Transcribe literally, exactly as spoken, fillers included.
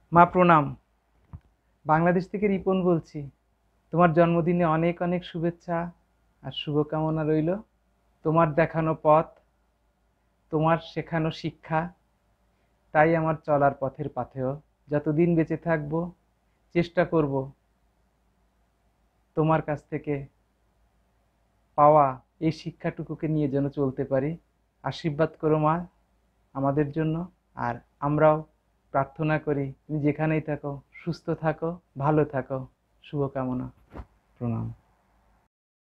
মা প্রণাম। বাংলাদেশ থেকে রিপন বলছি। তোমার জন্মদিনে অনেক অনেক শুভেচ্ছা আর শুভকামনা রইল। তোমার দেখানো পথ, তোমার শেখানো শিক্ষা, তাই আমার চলার পথের পাথেয়। যতদিন বেঁচে থাকবো চেষ্টা করব তোমার কাছ থেকে পাওয়া এই শিক্ষাটুকুকে নিয়ে যেন চলতে পারি। আশীর্বাদ করো মা আমাদের জন্য। আর আমরাও প্রার্থনা করি তুমি যেখানেই থাকো সুস্থ থাকো, ভালো থাকো। শুভকামনা। প্রণাম।